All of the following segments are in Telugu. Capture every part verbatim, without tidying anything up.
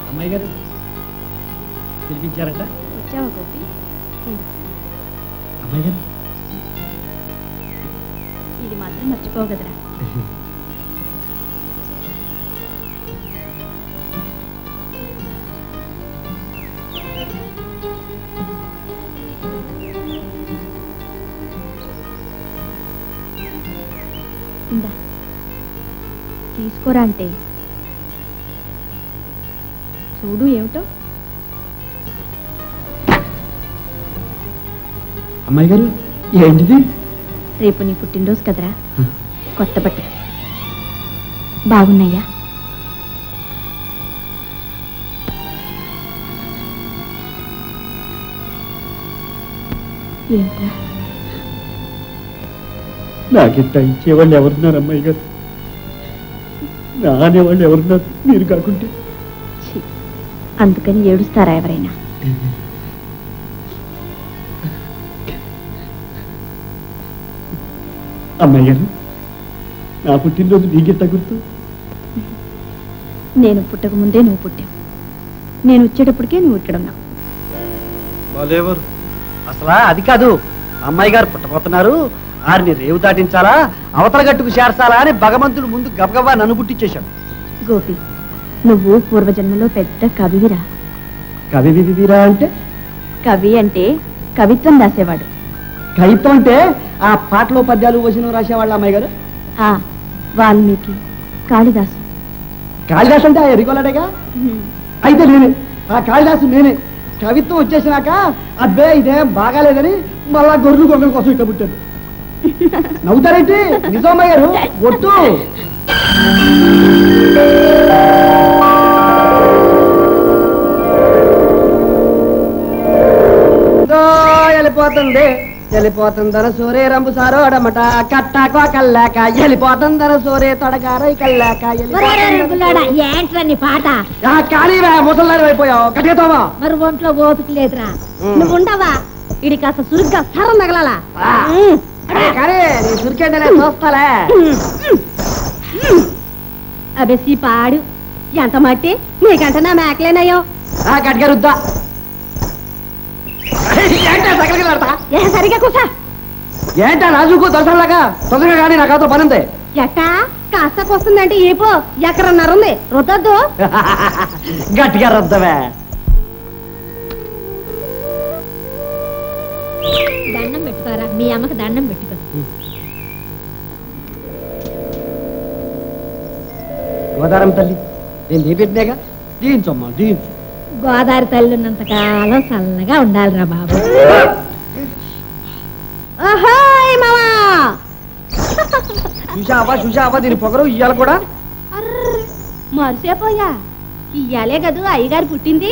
అమ్మాయి గారు పిలిపించారట. వచ్చావా గోపి? అమ్మాయి గారు ఇది మాత్రం మర్చిపోవు కదరా. ఇందా తీసుకోరా అంటే చూడు ఏమిటో. అమ్మాయి గారు ఏంటిది? రేపు నీ పుట్టినరోజు కదరా, కొత్త బట్టలు బాగున్నాయా? ఏంట్రా నాకింత ఇచ్చేవాళ్ళు ఎవరున్నారు అమ్మాయి గారు? నా అనేవాళ్ళు ఎవరున్నారు మీరు కాకుంటే? అందుకని ఏడుస్తారా ఎవరైనా? అమ్మాయి గారు నా పుట్టినరోజు నీకెంత గుర్తు? నేను పుట్టక ముందే నువ్వు పుట్టావు, నేను వచ్చేటప్పటికే నువ్వు ఇక్కడ ఉన్నావు. బాలేవారు అసలా అది కాదు. అమ్మాయి గారు పుట్టబోతున్నారు, ఆరిని రేవు దాటించాలా అవతల గట్టుకు చేర్చాలా అని భగవంతుడు ముందు గబగబా నన్ను పుట్టించేశాడు. గోపి, నువ్వు పూర్వజన్మలో పెద్ద కవివిరా. కవివిరా అంటే? కవి అంటే కవిత్వం రాసేవాడు. కవిత్వం అంటే ఆ పాటలో పద్యాలు వచనం రాసేవాళ్ళ అమ్మాయి గారు? ఆ వాల్మీకి, కాళిదాసు. కాళిదాసు అంటే ఆ ఎరిగోలాడేగా? అయితే నేనే ఆ కాళిదాసు, నేనే. కవిత్వం వచ్చేసినాక అబ్బే ఇదేం బాగాలేదని మళ్ళా గొర్రెలు గొర్రెల కోసం ఇట్లా పుట్టాను. నవ్వుతారేంటి? నిజం అమ్మాయి గారు, ఒట్టు. వెళ్ళిపోతుంది వెళ్ళిపోతుందర సూరే రంబు సారోడమట కట్టాకో కల్లాక వెళ్ళిపోతుందర సూరే తొడగారై కల్లాక. ఏంట్రా నీ పాట? కానీ ముసల్లారి అయిపోయావు కట్టేతావా? మరి ఒంట్లో ఓపిక లేదురా. నువ్వు ఉండవా? ఇడి కాస్త సురుగ్గా సరం తగలాలా? కానీ నీ సురికేంటే చూస్తాలే. అబే పాడు ఎంత మట్టి నీకంటే నా మేకలేనయ్యో. గట్టిగా రుద్దా. సరిగా కూసా. ఏంటా రాజుకు దొరసలాగా తొందరగా కానీ నాకు అతో పనింది. ఎట్టా కాస్తకు వస్తుందంటే ఏపో ఎక్కడన్నారుంది రుద్దద్దు. గట్టిగా రుద్దవే. దండం పెట్టుకోరా, మీ అమ్మకి దండం పెట్టుకో. గోదారం తల్లి నేను నీ పెట్టినాగా, దీంచమ్మా దీంచు. గోదావరి తల్లి ఉన్నంత కాలం చల్లగా ఉండాలిరా బాబు. చూసావా చూసావా దీని పొగరు ఇయ్యాలి కూడా. మరిసేపోయా, ఇయ్యాలే కదూ అయ్యగారు పుట్టింది.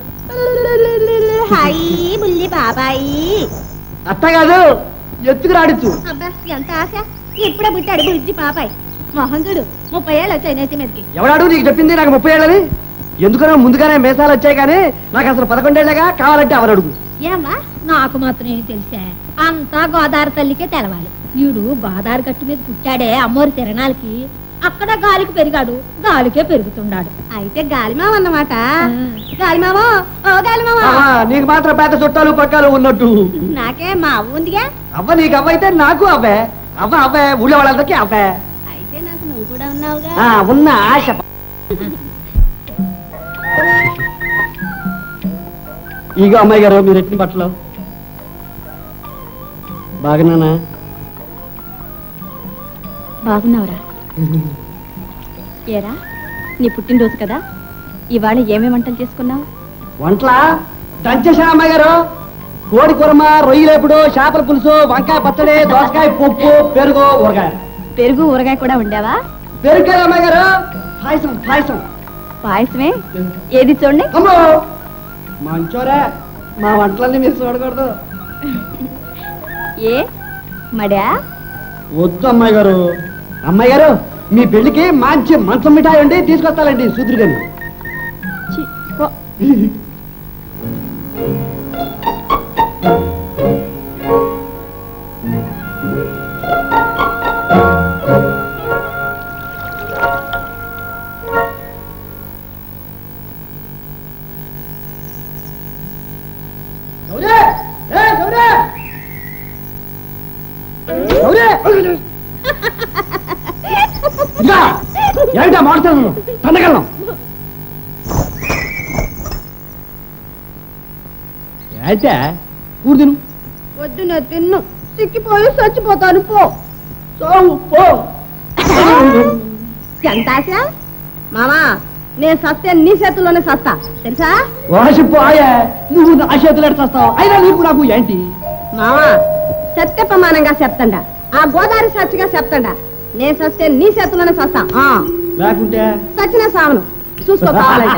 హాయ్ బుల్లి బాబాయి. అత్త కాదు ఎత్తుకు రాడిచ్చు. అబ్బా ఎంత ఆశ, ఇప్పుడే పుట్టాడు బుజ్జి పాపాయి. మొహం చూడు, ముప్పై ఏళ్ళు వచ్చాయి నెత్తి మీదకి. ఎవడాడు నీకు చెప్పింది నాకు ముప్పై ఏళ్ళని? ఎందుకనో ముందుగానే మేసాలు వచ్చాయి కానీ నాకు అసలు పదకొండేళ్లగా. కావాలంటే ఎవరు అడుగు. ఏమ్మా నాకు మాత్రం ఏం తెలిసా, అంతా గోదావరి తల్లికే తెలవాలి. వీడు గోదావరి గట్టు మీద పుట్టాడే అమ్మోరి తిరణాలకి, అక్కడ గాలికి పెరిగాడు, గాలికే పెరుగుతున్నాడు. అయితే గాలిమావ అన్నమాట. గాలిమావో ఓ గాలిమావా, నీకు మాత్రం పెద్ద చుట్టాలు పక్కాలు ఉన్నట్టు. నాకే మా అవ్వ ఉందిగా. అవ్వ నీకు అవ్వ అయితే నాకు అవ్వే. అవ్వ అవ్వే, ఊళ్ళో వాళ్ళందరికీ అవ్వే. అయితే నాకు నువ్వు కూడా ఉన్నావుగా. ఉన్న ఆశ. ఇగో అమ్మాయి గారు మీరు ఎట్టిన బట్టలు బాగున్నానా? బాగున్నావురా. ఏరా నీ పుట్టినరోజు కదా, ఇవాళ ఏమేమి వంటలు చేసుకున్నావు? వంటలా దంచేసా అమ్మాయి గారు. కోడి కూరమ, రొయ్యలేపుడు, చేపల పులుసు, వంకాయ పచ్చడి, దోసకాయ పప్పు, పెరుగు ఊరగాయ. పెరుగు ఊరగాయ కూడా వండావా? పెరుగు కదా అమ్మాయి గారు. పాయసం పాయసం పాయసమే. ఏది చూడండి. అమ్మో మంచోరే, మా వంటలన్నీ మీరు చూడకూడదు. ఏ మడా? వద్దు అమ్మాయి గారు. అమ్మాయి గారు మీ పెళ్లికి మంచి మంచం మిఠాయి ఉండి తీసుకొస్తానండి సూత్రు గాని. ఏంటా మాట్లాడు తండగలం ఏంటే కూర తిను. వద్దు నేను తిన్ను, చిక్కిపోయి చచ్చిపోతాను. పో చావు పో. ఎంత ఆశ మామా, నేను సస్తే నీ చేతుల్లోనే సస్తా తెలుసా? వాసిపోయే నువ్వు నా చేతులు ఎడతావు. అయినా నీకు నాకు ఏంటి మామా? సత్య ప్రమాణంగా చెప్తాండా, ఆ గోదావరి సచ్చిగా చెప్తాండా, నేను సస్తే నీ చేతుల్లోనే సస్తా. లేకుంటే సచ్చిన సావను చూసుకో కావాలంటే.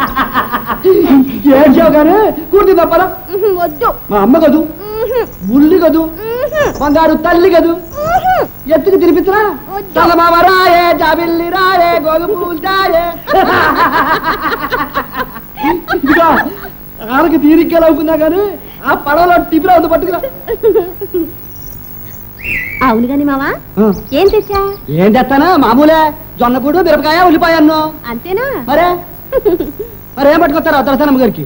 ఏం చేవు కానీ కూర్తి తప్పరా? వద్దు. మా అమ్మ కదూ, ముల్లి కదూ, బంగారు తల్లి కదూ, ఎత్తుకు తినిపించరా? చలమామ రాయే, జాబిల్లి రాయే, గోధుమూలు చాయే. ఇదిగా ఆనకి తీరిగ్గా అవుకున్నా కానీ ఆ పడవలో టిపిరా ఉంది పట్టుకురా. అవును గాని మావా, ఏం తెచ్చా? ఏం తెస్తానా? మామూలే, జొన్నకూడు, మిరపకాయ, ఉల్లిపాయ అన్ను. అంతేనా? మరే మరేం పట్టుకొస్తారా దర్శనమ్మ గారికి?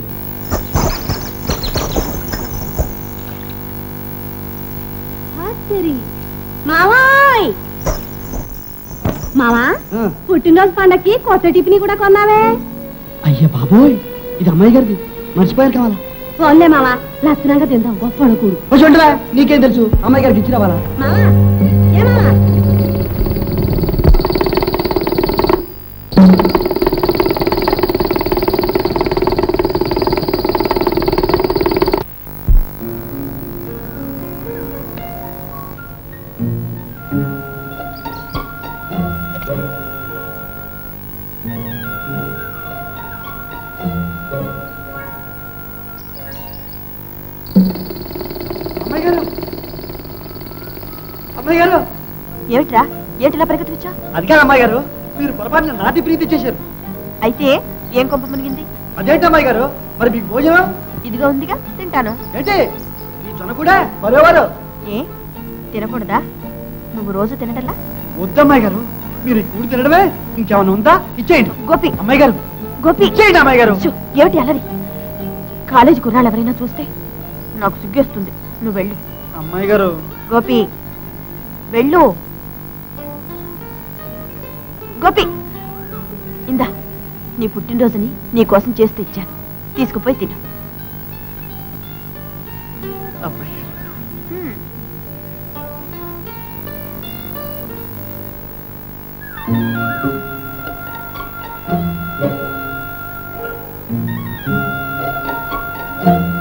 మావాయ్ మావా, పుట్టినరోజు పండక్కి కొత్త టిఫిన్ కూడా కొన్నావే. అయ్యే బాబోయ్, ఇది అమ్మాయి గారిది, మర్చిపోయారు కావాలా? పోన్లే మావా, లక్షణంగా తిందాం. గొప్ప కూడు వచ్చి నీకేం తెలుసు, అమ్మాయి గారికి ఇచ్చి రావాలా? మావా ఏమావా? అమ్మాయి గారు, ఏమిట్రా ఏమిటిలా పరిగెత్తుకొచ్చా? అది కాదు అమ్మాయి గారు, మీరు పొరపాటున నాటి ప్రీతి ఇచ్చేశారు. అయితే ఏం కొంప మునిగింది? అదేంటి అమ్మాయి గారు, మరి మీకు భోజనం ఇదిగా ఉందిగా, తింటాను. ఏంటి ఈ జొన్న కూడా మరోవారు? ఏ తినకూడదా? నువ్వు రోజు తినటల్లా? వద్దమ్మాయి గారు, మీరు ఈ కూడి తినడమే, ఇంకేమన్నా ఉందా? ఇచ్చేయండి. గోపి, అమ్మాయి గారు గోపి, ఇచ్చేయండి అమ్మాయి గారు. ఏమిటి అల్లరి? కాలేజీ కుర్రాళ్ళు ఎవరైనా చూస్తే నాకు సిగ్గేస్తుంది. నువ్వు వెళ్ళు. అమ్మాయి గారు. గోపి వెళ్ళు. గోపి, ఇందా నీ పుట్టినరోజుని నీ కోసం చేస్తే ఇచ్చాను, తీసుకుపోయి తిను. అమ్మాయి గారు. హ్మ్.